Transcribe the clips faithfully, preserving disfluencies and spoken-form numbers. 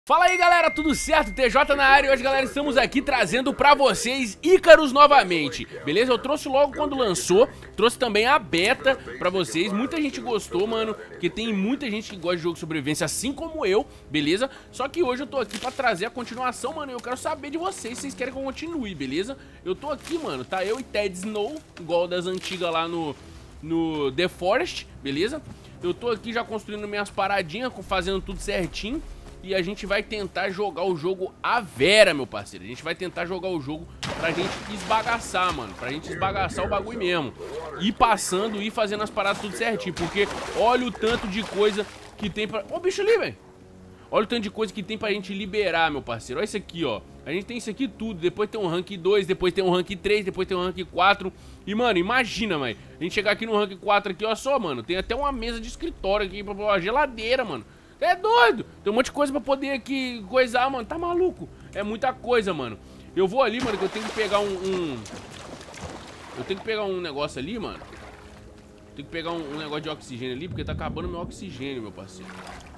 Fala aí galera, tudo certo? T J na área e hoje galera estamos aqui trazendo pra vocês Icarus novamente, beleza? Eu trouxe logo quando lançou, trouxe também a beta pra vocês, muita gente gostou, mano, porque tem muita gente que gosta de jogo de sobrevivência assim como eu, beleza? Só que hoje eu tô aqui pra trazer a continuação, mano, e eu quero saber de vocês se vocês querem que eu continue, beleza? Eu tô aqui, mano, tá eu e Ted Snow, igual das antigas lá no, no The Forest, beleza? Eu tô aqui já construindo minhas paradinhas, fazendo tudo certinho. E a gente vai tentar jogar o jogo à vera, meu parceiro. A gente vai tentar jogar o jogo pra gente esbagaçar, mano. Pra gente esbagaçar o bagulho mesmo. Ir passando e fazendo as paradas tudo certinho. Porque olha o tanto de coisa que tem pra... Ó o bicho ali, velho. Olha o tanto de coisa que tem pra gente liberar, meu parceiro. Olha isso aqui, ó. A gente tem isso aqui tudo. Depois tem um rank dois, depois tem um rank três, depois tem um rank quatro. E, mano, imagina, mano. A gente chegar aqui no rank quatro aqui, ó só, mano. Tem até uma mesa de escritório aqui, uma geladeira, mano. É doido, tem um monte de coisa pra poder aqui coisar, mano, tá maluco? É muita coisa, mano. Eu vou ali, mano, que eu tenho que pegar um, um... Eu tenho que pegar um negócio ali, mano. Tenho que pegar um, um negócio de oxigênio ali, porque tá acabando meu oxigênio, meu parceiro.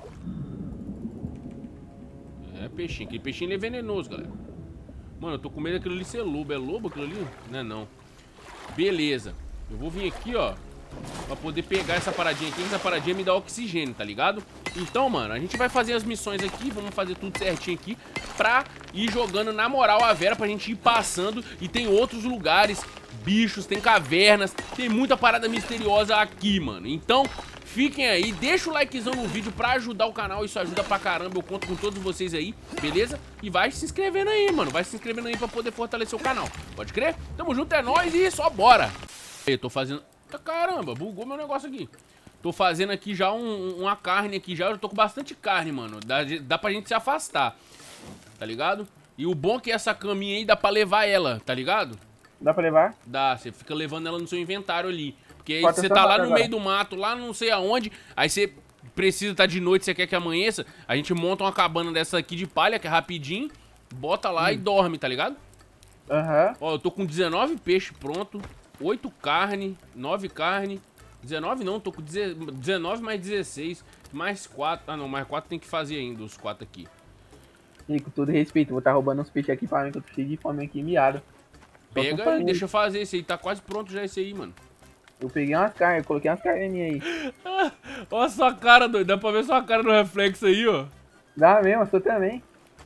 É peixinho, aquele peixinho ele é venenoso, galera. Mano, eu tô com medo daquilo ali ser lobo. É lobo aquilo ali? Não é não. Beleza, eu vou vir aqui, ó, pra poder pegar essa paradinha aqui. Essa paradinha me dá oxigênio, tá ligado? Então, mano, a gente vai fazer as missões aqui. Vamos fazer tudo certinho aqui pra ir jogando na moral a vera, pra gente ir passando. E tem outros lugares, bichos, tem cavernas, tem muita parada misteriosa aqui, mano. Então, fiquem aí, deixa o likezão no vídeo pra ajudar o canal. Isso ajuda pra caramba, eu conto com todos vocês aí, beleza? E vai se inscrevendo aí, mano. Vai se inscrevendo aí pra poder fortalecer o canal. Pode crer? Tamo junto, é nóis e só bora. Eu tô fazendo... Caramba, bugou meu negócio aqui. Tô fazendo aqui já um, uma carne aqui já. Eu tô com bastante carne, mano. Dá, dá pra gente se afastar, tá ligado? E o bom é que essa caminha aí dá pra levar ela, tá ligado? Dá pra levar? Dá, você fica levando ela no seu inventário ali. Porque aí você tá lá no agora. meio do mato, lá não sei aonde. Aí você precisa tá de noite, você quer que amanheça. A gente monta uma cabana dessa aqui de palha, que é rapidinho. Bota lá hum. e dorme, tá ligado? Aham. Uhum. Ó, eu tô com dezenove peixes pronto. oito carne, nove carne. dezenove não, tô com dezenove mais dezesseis. Mais quatro. Ah não, mais quatro tem que fazer ainda, os quatro aqui. E com todo respeito, vou estar tá roubando uns peixes aqui pra mim, que eu tô cheio de fome aqui, miado. Pega e deixa eu fazer esse aí, tá quase pronto já esse aí, mano. Eu peguei umas carnes, eu coloquei umas carninhas aí. Olha a sua cara, doido, dá pra ver sua cara no reflexo aí, ó. Dá mesmo, eu sou também.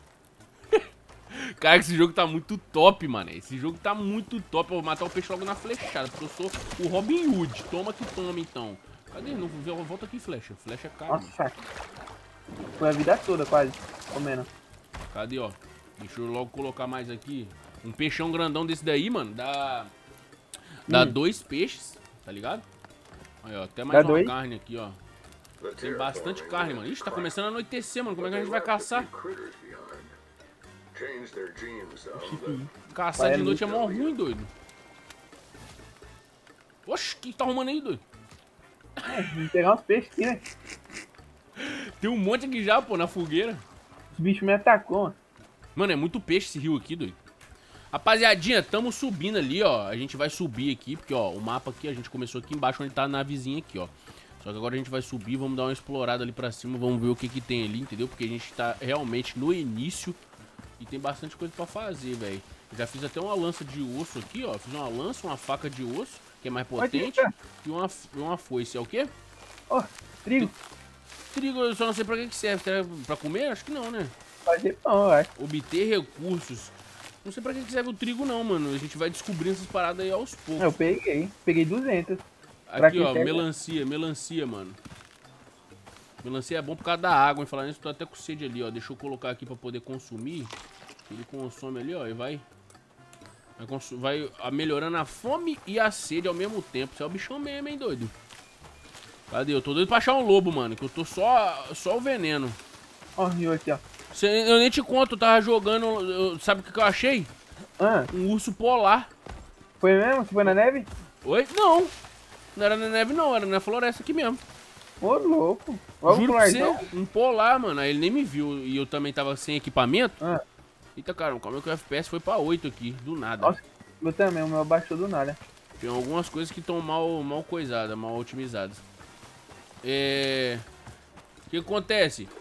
Cara, esse jogo tá muito top, mano. Esse jogo tá muito top. Eu vou matar o peixe logo na flechada, porque eu sou o Robin Hood. Toma que toma, então. Cadê? Não, volta aqui, flecha. Flecha é caro. Nossa, foi a vida toda, quase, comendo. Cadê, ó? Deixa eu logo colocar mais aqui. Um peixão grandão desse daí, mano, dá... Dá hum. dois peixes, tá ligado? Aí, ó, até mais dá uma dois. carne aqui, ó. Tem bastante carne, mano. Ixi, tá começando a anoitecer, mano. Como é que a gente vai caçar? Caçar de noite é mó ruim, doido. Oxe, o que tá arrumando aí, doido? É, vamos pegar uns peixes aqui, né? Tem um monte aqui já, pô, na fogueira. Os bichos me atacou, mano. Mano, é muito peixe esse rio aqui, doido. Rapaziadinha, tamo subindo ali, ó. A gente vai subir aqui, porque, ó, o mapa aqui, a gente começou aqui embaixo, onde tá a navezinha aqui, ó. Só que agora a gente vai subir, vamos dar uma explorada ali pra cima, vamos ver o que que tem ali, entendeu? Porque a gente tá realmente no início. E tem bastante coisa pra fazer, velho. Já fiz até uma lança de osso aqui, ó. Fiz uma lança, uma faca de osso, que é mais potente. E uma, uma foice. É o quê? Ó, oh, trigo. Trigo, eu só não sei pra que serve. Serve pra comer? Acho que não, né? Fazer pão, eu acho. Obter recursos. Não sei pra que serve o trigo, não, mano. A gente vai descobrindo essas paradas aí aos poucos. Eu peguei. Peguei duzentos. Aqui, ó, serve? melancia. Melancia, mano. Melancia é bom por causa da água, hein? Falando isso, tô até com sede ali, ó. Deixa eu colocar aqui pra poder consumir. Ele consome ali, ó, e vai... Vai, vai melhorando a fome e a sede ao mesmo tempo. Você é o bichão mesmo, hein, doido? Cadê? Eu tô doido pra achar um lobo, mano. Que eu tô só, só o veneno. Ó, o rio aqui, ó. Cê, eu nem te conto, eu tava jogando... Eu, sabe o que, que eu achei? Ah. Um urso polar. Foi mesmo? Você foi na neve? Oi? Não. Não era na neve, não. Era na floresta aqui mesmo. Ô, louco. Vamos Juro pra você, um polar, mano. Aí ele nem me viu. E eu também tava sem equipamento. Ah. Eita, caramba, como é que o F P S foi pra oito aqui, do nada. Nossa, eu também, o meu baixou do nada. Tem algumas coisas que estão mal, mal coisadas, mal otimizadas. É... O que acontece?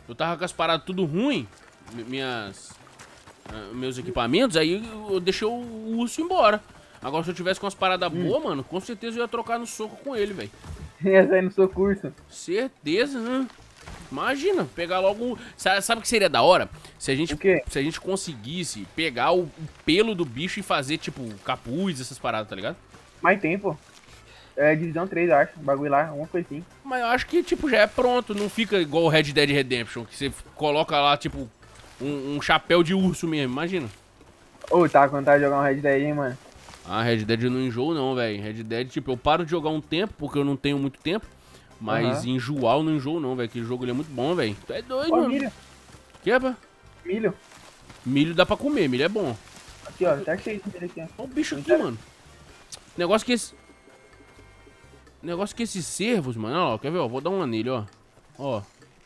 Eu tava com as paradas tudo ruim. Minhas... Uh, meus equipamentos, aí eu deixei o urso embora. Agora se eu tivesse com as paradas hum. boas, mano, com certeza eu ia trocar no soco com ele, velho. Ia sair no seu curso. Certeza, né? Imagina, pegar logo... Sabe, sabe o que seria da hora? Se a gente, se a gente conseguisse pegar o, o pelo do bicho e fazer, tipo, capuz, essas paradas, tá ligado? Mais tempo. É divisão três, eu acho. Um bagulho lá, uma coisa assim. Mas eu acho que, tipo, já é pronto. Não fica igual o Red Dead Redemption, que você coloca lá, tipo, um, um chapéu de urso mesmo, imagina. Ô, oh, tá com vontade de jogar um Red Dead, hein, mano? Ah, Red Dead eu não enjoo não, velho. Red Dead, tipo, eu paro de jogar um tempo, porque eu não tenho muito tempo. Mas uhum. enjoar eu não enjoo não, velho. Aquele jogo ele é muito bom, velho. Tu é doido, Ô, mano. Milho. Que é, pá? Milho. Milho dá pra comer, milho é bom. Aqui, ó, tá cheio de milho aqui, ó. Olha o bicho aqui, mano. Negócio que esse... Negócio que esses cervos, mano, ó, quer ver, ó, vou dar uma nele, ó. Ó.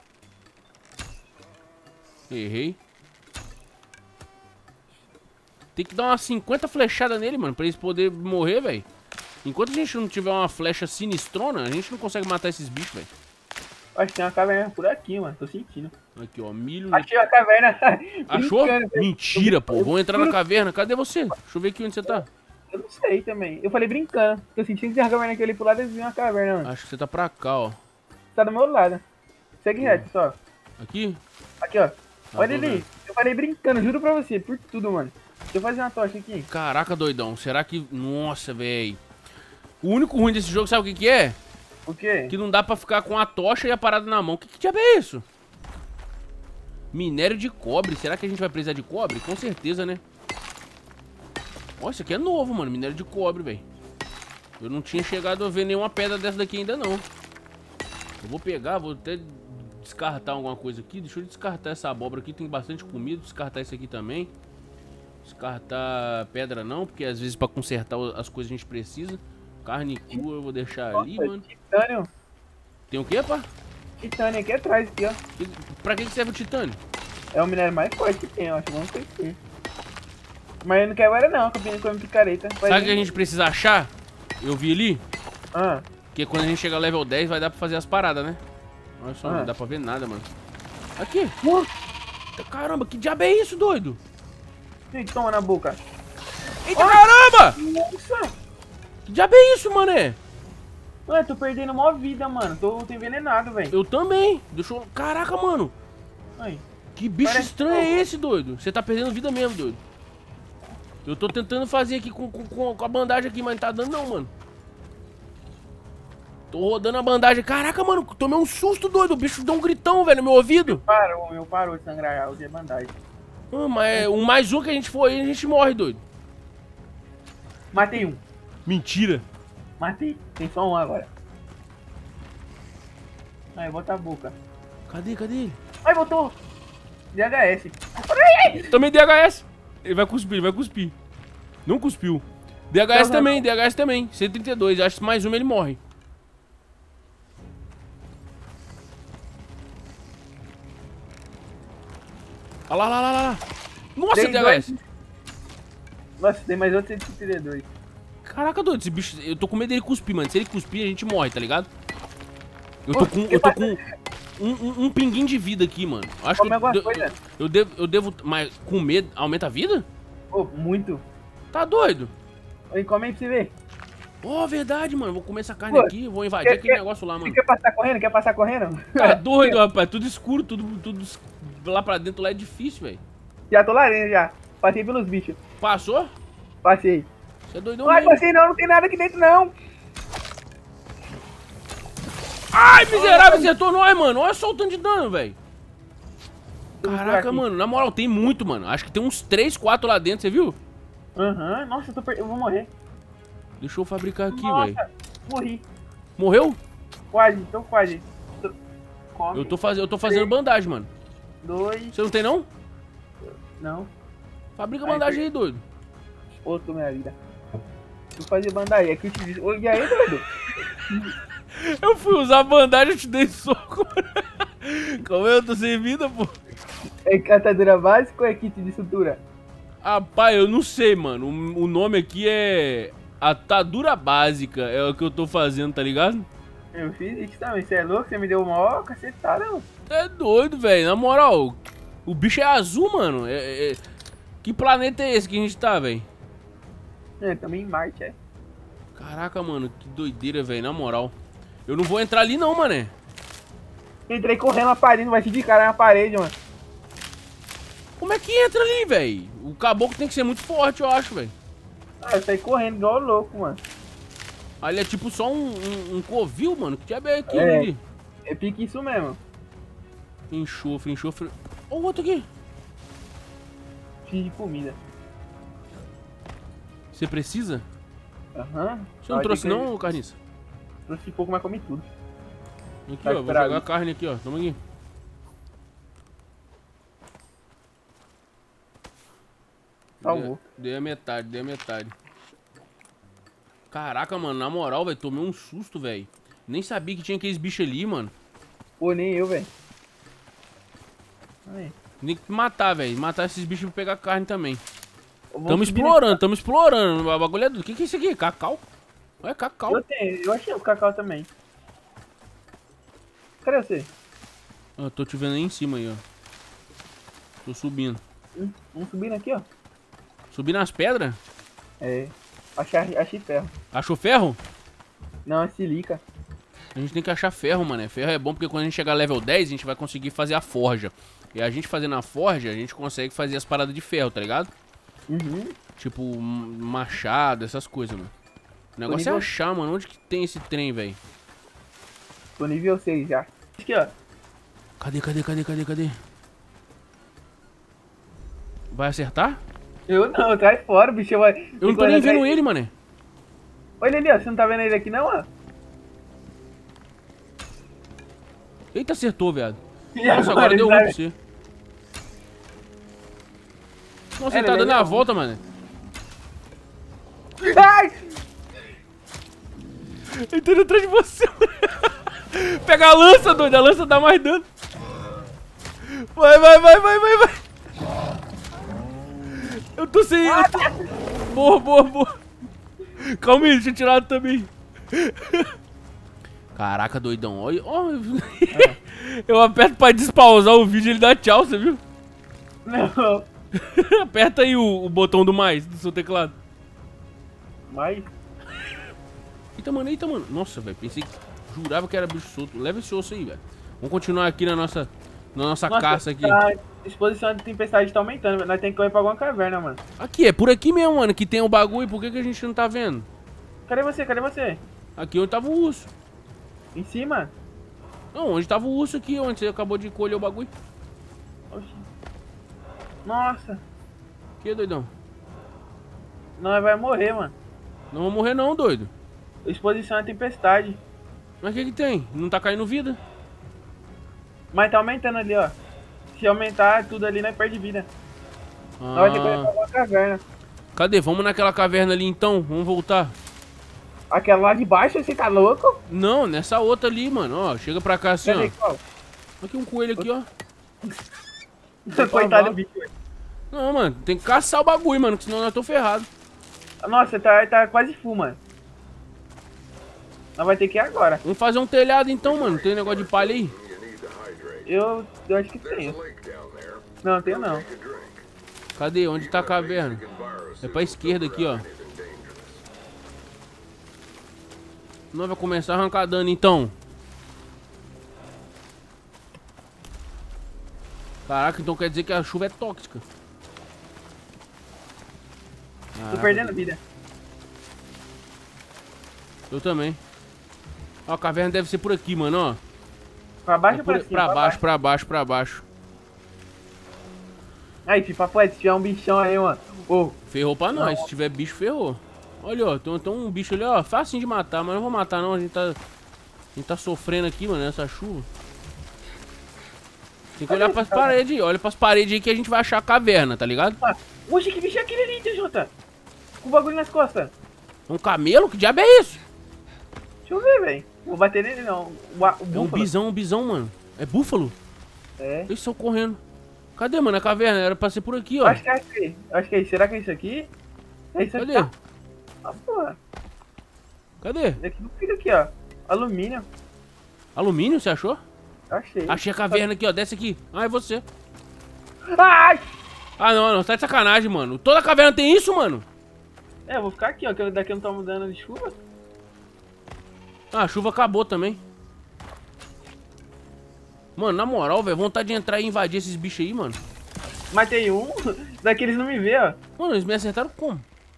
Errei. Tem que dar umas cinquenta flechadas nele, mano, pra eles poderem morrer, velho. Enquanto a gente não tiver uma flecha sinistrona, a gente não consegue matar esses bichos, velho. Acho que tem uma caverna por aqui, mano, tô sentindo. Aqui, ó, milho... Achei a caverna. Achou? Mentira, pô, vou entrar na caverna. Cadê você? Deixa eu ver aqui onde você tá. Eu não sei também. Eu falei brincando. Tô sentindo que tem uma caverna aqui ali pro lado e vi uma caverna, mano. Acho que você tá pra cá, ó. Tá do meu lado. Segue reto, só. Aqui? Aqui, ó. Olha ali. Eu falei brincando, juro pra você, por tudo, mano. Deixa eu fazer uma tocha aqui. Caraca, doidão. Será que... Nossa, velho. O único ruim desse jogo, sabe o que que é? O quê? Que não dá pra ficar com a tocha e a parada na mão. Que que diabo é isso? Minério de cobre. Será que a gente vai precisar de cobre? Com certeza, né? Ó, isso aqui é novo, mano. Minério de cobre, velho. Eu não tinha chegado a ver nenhuma pedra dessa daqui ainda, não. Eu vou pegar, vou até descartar alguma coisa aqui. Deixa eu descartar essa abóbora aqui. Tem bastante comida. Descartar isso aqui também. Descartar pedra não, porque às vezes pra consertar as coisas a gente precisa. Carne crua eu vou deixar Nossa, ali, mano. Titânio. Tem o que, pá? Titânio aqui atrás, aqui, ó. Pra que serve o titânio? É o minério mais forte que tem, eu acho. Vamos conhecer. Mas eu não quero agora não, que eu come picareta. Vai Sabe o que a gente precisa achar? Eu vi ali. Ah. Que quando a gente chegar ao level dez vai dar pra fazer as paradas, né? Olha só, ah. não dá pra ver nada, mano. Aqui. Uh. Caramba, que diabo é isso, doido? Gente, toma na boca. Eita, oh. caramba! Nossa! Que diabo é isso, mané? Ué, tô perdendo mó vida, mano. Tô, tô envenenado, velho. Eu também. Deixa eu... Caraca, mano. Ai. Que bicho Parece estranho é esse, doido? Você tá perdendo vida mesmo, doido. Eu tô tentando fazer aqui com, com, com a bandagem aqui, mas não tá dando não, mano. Tô rodando a bandagem. Caraca, mano, tomei um susto, doido. O bicho deu um gritão, velho, no meu ouvido. Parou, meu parou de sangrar. Eu usei a bandagem. Ah, mas um mais um que a gente for aí, a gente morre, doido. Matei um. Mentira. Matei. Tem só um agora. Aí, bota a boca. Cadê, cadê ele? Ai, botou. D H S. Também D H S. Ele vai cuspir, ele vai cuspir. Não cuspiu. D H S não, também, não. D H S também. cento e trinta e dois. Acho que mais uma ele morre. Olha lá, lá, lá, lá. Nossa, tem D H S. Dois. Nossa, tem mais outro cento e trinta e dois. Caraca, doido, esse bicho, eu tô com medo dele cuspir, mano. Se ele cuspir, a gente morre, tá ligado? Eu tô com, eu tô com um, um, um pinguinho de vida aqui, mano. Acho Come que alguma eu, coisa. eu devo, eu devo, mas com medo, aumenta a vida? Pô, muito. Tá doido? Oi, come aí pra você ver. Ó, oh, verdade, mano. Vou comer essa carne Pô, aqui, vou invadir quer, aquele quer, negócio lá, mano. Quer passar correndo? Quer passar correndo? Tá doido, rapaz. Tudo escuro, tudo, tudo lá pra dentro lá é difícil, velho. Já tô lá dentro, já. Passei pelos bichos. Passou? Passei. Você é doidão Não, mesmo. passei não, não tem nada aqui dentro, não. Ai, miserável, acertou nós, mano. Olha só o tanto de dano, velho. Caraca, mano, na moral, tem muito, mano. Acho que tem uns três, quatro lá dentro, você viu? Aham, uhum. Nossa, eu, tô per... eu vou morrer. Deixa eu fabricar aqui, velho. Morri. Morreu? Quase, tô quase. Come. Eu tô, faz... eu tô fazendo três, bandagem, mano. Dois. Você não tem, não? Não. Fabrica bandagem aí, aí doido. Outro, minha vida. Vou fazer bandagem. Aqui eu te disse. E aí, doido? Eu fui usar a bandagem, eu te dei soco. Como eu tô sem vida, pô? É catadura básica ou é kit de sutura? Rapaz, eu não sei, mano. O nome aqui é atadura básica. É o que eu tô fazendo, tá ligado? Eu fiz isso também. Você é louco? Você me deu uma ó cacetada, mano. É doido, velho. Na moral, o bicho é azul, mano. É, é... Que planeta é esse que a gente tá, velho? É, também em Marte, é. Caraca, mano, que doideira, velho. Na moral. Eu não vou entrar ali não, mané. Entrei correndo na parede, não vai de cara na parede, mano. Como é que entra ali, velho? O caboclo tem que ser muito forte, eu acho, velho. Ah, eu saí correndo igual louco, mano. Ali é tipo só um, um, um covil, mano. Que diabo é aquilo É. ali? É pique isso mesmo. Enxofre, enxofre. Ó o outro aqui. Fiz de comida. Você precisa? Aham. Você não trouxe não, carniça? Trouxe pouco, mas comi tudo. Aqui, Vai ó. Vou esperar jogar a ali. carne aqui, ó. Toma aqui. Salvou. Dei, dei a metade, dei a metade. Caraca, mano, na moral, velho, tomei um susto, velho. Nem sabia que tinha aqueles bichos ali, mano. Pô, nem eu, velho. Aí. Tem que matar, velho. Matar esses bichos pra pegar carne também. Eu vou Tamo subir explorando, tamo explorando. O bagulho é do... O que que é isso aqui? Cacau? É cacau. nesse- Eu tenho, eu achei o cacau também. Cadê você? Eu tô te vendo aí em cima aí, ó. Tô subindo. Hum, Vamos subindo aqui, ó. Subi nas pedras? É. Achei, achei ferro. Achou ferro? Não, é silica. A gente tem que achar ferro, mano. Ferro é bom porque quando a gente chegar level dez, a gente vai conseguir fazer a forja. E a gente fazendo a forja, a gente consegue fazer as paradas de ferro, tá ligado? Uhum. Tipo, um machado, essas coisas, mano. O negócio é nível- achar, mano. Onde que tem esse trem, velho? Tô nível seis já. Aqui, ó. Cadê, cadê, cadê, cadê, cadê? Vai acertar? Eu não, trai fora, o bicho vai. Eu não tô nem vendo ele, mané. Olha ali, ó. Você não tá vendo ele aqui, não, ó? Eita, acertou, viado. E Nossa, agora ele deu ruim vai- pra você. Nossa, É, ele tá ele dando é a legal. volta, mano. Ai! Ele tá indo atrás de você, mano. Pega a lança, doido. A lança dá mais dano. Vai, vai, vai, vai, vai, vai. Eu tô sem... Eu tô... Boa, boa, boa. Calma aí, deixa eu tirar também. Caraca, doidão. Olha... ó. Eu aperto pra despausar o vídeo e ele dá tchau, você viu? Não. Aperta aí o, o botão do mais do seu teclado. Mas. Eita, mano, eita, mano. Nossa, velho, pensei que... Jurava que era bicho solto. Leva esse osso aí, velho. Vamos continuar aqui na nossa... Na nossa Nossa, caça aqui. A exposição de tempestade tá aumentando, velho. Nós temos que correr pra alguma caverna, mano. Aqui, é por aqui mesmo, mano, que tem o bagulho. Por que, que a gente não tá vendo? Cadê você? Cadê você? Aqui onde tava o urso. Em cima? Não, onde tava o urso aqui, onde você acabou de colher o bagulho. Oxi. Nossa. Que doidão? Nós vai morrer, mano. Não vou morrer não, doido. Exposição à tempestade. Mas o que que tem? Não tá caindo vida? Mas tá aumentando ali, ó. Se aumentar tudo ali, nós perde vida. Nós vai ter que correr pra Ah, alguma caverna. cadê? Vamos naquela caverna ali então. Vamos voltar. Aquela lá de baixo, você tá louco? Não, nessa outra ali, mano. Ó, chega pra cá assim, Cadê ó. qual? Aqui um coelho aqui, ó. Coitado do bicho, velho. Não, mano, tem que caçar o bagulho, mano, que senão nós tô ferrado. Nossa, tá, tá quase full, mano. Nós vai ter que ir agora. Vamos fazer um telhado então, mano. Tem negócio de palha aí? Eu, eu acho que tenho. Não, tenho não. Cadê? Onde tá a caverna? É pra esquerda aqui, ó. Nós vai começar a arrancar dano então. Caraca, então quer dizer que a chuva é tóxica. Tô Caraca, perdendo vida. eu também. Ó, a caverna deve ser por aqui, mano, ó. Pra baixo É ou por- pra cima? pra baixo, pra baixo, pra baixo. Aí, filho, papo é, se tiver um bichão aí, mano. Ô, Ferrou pra nós. Não. Se tiver bicho, ferrou. Olha, ó, tem, tem um bicho ali, ó. Facinho de matar, mas não vou matar não. A gente tá. A gente tá sofrendo aqui, mano, nessa chuva. Tem que olhar pras paredes aí. Olha pras paredes aí que a gente vai achar a caverna, tá ligado? ah, oxe, que bicho é aquele ali, T J? Com o bagulho nas costas. Um camelo? Que diabo é isso? Deixa eu ver, velho. Vou bater nele, não. O, a- o É um búfalo. bisão, um bisão, mano. É búfalo? É. Eles estão correndo. Cadê, mano? A caverna era pra ser por aqui, ó. Acho que é aqui. Acho que é isso. Será que é isso aqui? É isso aqui. Cadê? Ah, porra. Cadê? Esse aqui não fica aqui, ó. Alumínio. Alumínio, você achou? Achei. Achei a caverna aqui, ó. Desce aqui. Ah, é você. Ai! Ah, não, não. Tá de sacanagem, mano. Toda caverna tem isso, mano? É, eu vou ficar aqui, ó, que daqui não tá mudando de chuva. Ah, a chuva acabou também. Mano, na moral, velho, vontade de entrar e invadir esses bichos aí, mano. Matei um, daqui eles não me vê, ó. Mano, eles me acertaram como?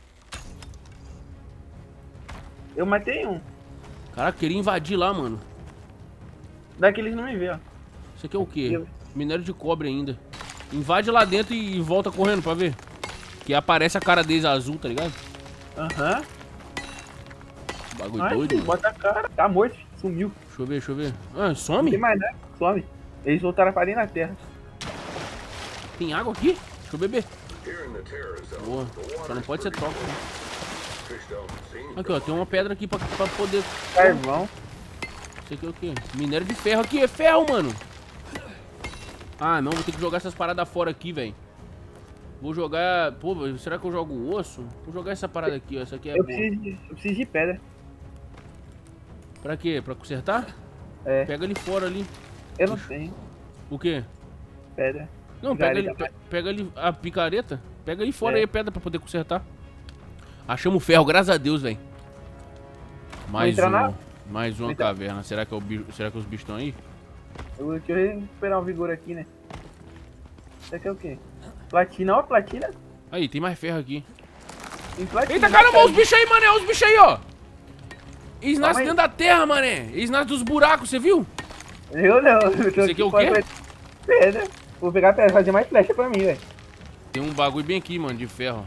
Eu matei um. Caraca, queria invadir lá, mano. Daqui eles não me vê, ó. Isso aqui é o quê? Eu- Minério de cobre ainda. Invade lá dentro e volta correndo pra ver. Que aparece a cara deles azul, tá ligado? Aham. Bagulho Ai, doido, filho, mano. bota a cara. Tá morto, filho. Sumiu. Deixa eu ver, deixa eu ver. Ah, Não some? tem mais nada. Some. Eles voltaram a farinha na terra. Tem água aqui? Deixa eu beber. Boa. Só não pode ser tóxico, né? Aqui, ó. Tem uma pedra aqui pra, pra poder... Carvão. Isso aqui é o quê? Minério de ferro aqui. É ferro, mano. Ah, não. Vou ter que jogar essas paradas fora aqui, velho. Vou jogar... Pô, será que eu jogo o osso? Vou jogar essa parada aqui, ó. Essa aqui é Eu boa. preciso, de, eu preciso de pedra. Pra quê? Pra consertar? É. Pega ali fora ali. Eu não tenho O quê? pedra. Não, pega ali, Picareta. pe- pega ali a picareta. Pega ali fora É. aí a pedra pra poder consertar. Achamos ferro, graças a Deus, velho. Mais entrar uma. na- Mais uma entrar- caverna. Será que, é o bicho, será que os bichos estão aí? Eu vou deixa eu recuperar um vigor aqui, né? Isso aqui é o quê? Platina, ó, platina. Aí, tem mais ferro aqui. Tem platina. Eita, caramba, olha os bichos aí, mané. Olha os bichos aí, ó. Eles Calma nascem aí. dentro da terra, mané. Eles nascem dos buracos, você viu? Eu não. Eu tô Isso aqui é o pra- quê? Pedra. Vou pegar pedra, fazer mais flecha pra mim, velho. Tem um bagulho bem aqui, mano, de ferro.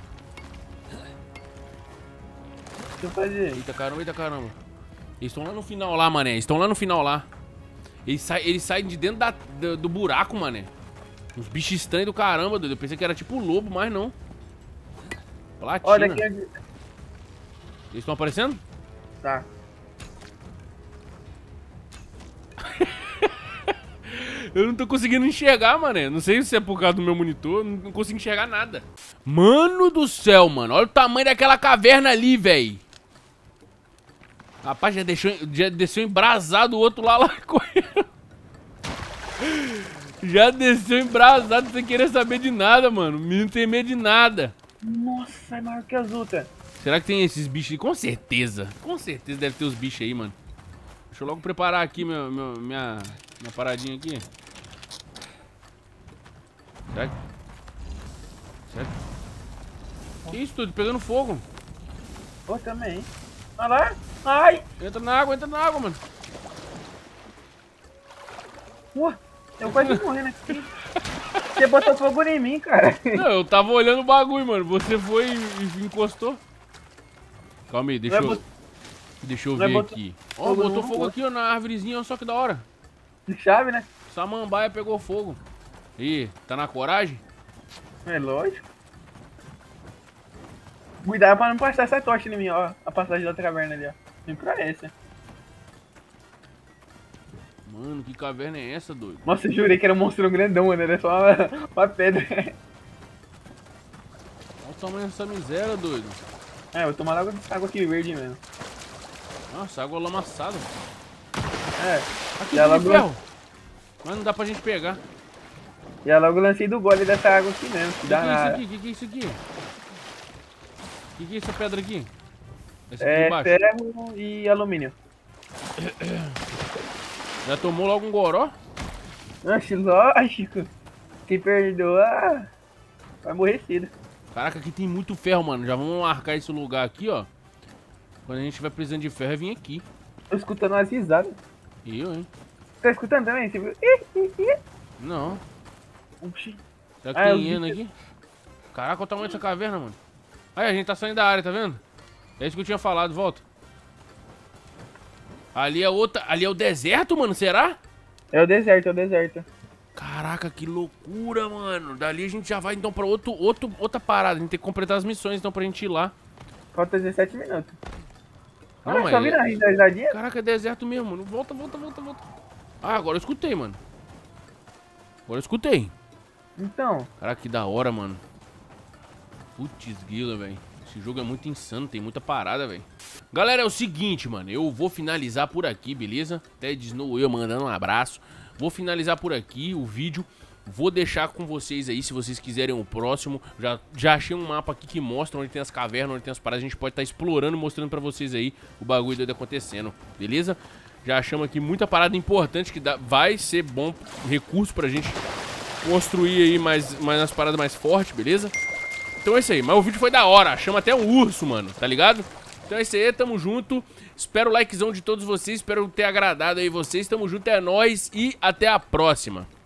Deixa eu fazer. Eita, caramba, eita, caramba. Eles estão lá no final lá, mané. Eles estão lá no final lá. Eles, sa eles saem de dentro da, do, do buraco, mané. Uns bichos estranhos do caramba, doido. Eu pensei que era tipo lobo, mas não. Platina. Olha aqui onde... Eles estão aparecendo? Tá. Eu não tô conseguindo enxergar, mané. Não sei se é por causa do meu monitor. Não consigo enxergar nada. Mano do céu, mano. Olha o tamanho daquela caverna ali, velho. Rapaz, já, deixou, já desceu embrasado o outro lá, lá correndo. Já desceu embrasado sem querer saber de nada, mano. O menino não tem medo de nada. Nossa, é maior que as outras. Será que tem esses bichos aí? Com certeza. Com certeza deve ter os bichos aí, mano. Deixa eu logo preparar aqui meu, meu, minha, minha paradinha aqui. Será que... Será que... Que isso tudo? Pegando fogo. Ô, também. Olha lá. Ai. Entra na água, entra na água, mano. Ué, eu quase morrendo aqui. Você botou fogo em mim, cara. Não, eu tava olhando o bagulho, mano. Você foi e encostou. Calma aí, deixa Vai eu... bot- Deixa eu vai ver botar aqui. Ó, fogo botou no- fogo aqui, ó, na árvorezinha, ó, só que da hora. Chave, né? Samambaia pegou fogo. Ih, tá na coragem? É lógico. Cuidado pra não passar essa tocha em mim, ó. A passagem da outra caverna ali, ó. Vem pra essa. Mano, que caverna é essa, doido? Nossa, eu jurei que era um monstro grandão, mano. Era só uma, uma pedra. Olha o tamanho dessa miséria, doido. É, vou tomar água, água aqui verde mesmo. Nossa, água lamaçada. É. Aqui Já tem logo- ferro. Mas não dá pra gente pegar. Já logo lancei do gole dessa água aqui mesmo. Que O que, dá que é isso nada. aqui? O que, que é isso aqui? O que, que é essa pedra aqui? Essa aqui É embaixo. ferro e alumínio. Já tomou logo um goró? Oxe, lógico. Quem perdoa vai morrer cedo. Caraca, aqui tem muito ferro, mano. Já vamos marcar esse lugar aqui, ó. Quando a gente vai precisando de ferro, é vir aqui. Tô escutando umas risadas. E eu, hein? Tá escutando também? Você viu? Ih, ih, ih. Não. Oxi. Será que Ah, eu tem vi hiena que- aqui? Caraca, olha o tamanho dessa caverna, mano. Aí, a gente tá saindo da área, tá vendo? É isso que eu tinha falado, volta. Ali é outra... Ali é o deserto, mano, será? É o deserto, é o deserto. Caraca, que loucura, mano. Dali a gente já vai, então, pra outro, outro, outra parada. A gente tem que completar as missões, então, pra gente ir lá. Falta dezessete minutos. Não, Ah, mas... só vira a risadinha? Caraca, é deserto mesmo, mano. Volta, volta, volta, volta. Ah, agora eu escutei, mano. Agora eu escutei. Então, Caraca, que da hora, mano. Putz, grila, velho. Esse jogo é muito insano, tem muita parada, velho. Galera, é o seguinte, mano. Eu vou finalizar por aqui, beleza? Ted Snow eu mandando um abraço. Vou finalizar por aqui o vídeo. Vou deixar com vocês aí, se vocês quiserem o próximo. Já, já achei um mapa aqui que mostra onde tem as cavernas, onde tem as paradas. A gente pode estar explorando e mostrando pra vocês aí o bagulho doido acontecendo, beleza? Já achamos aqui muita parada importante que dá, vai ser bom recurso pra gente construir aí mais, mais umas paradas mais fortes, beleza? Então é isso aí, mas o vídeo foi da hora. Chama até um urso, mano, tá ligado? Então é isso aí, tamo junto. Espero o likezão de todos vocês, espero ter agradado aí vocês. Tamo junto, é nóis e até a próxima.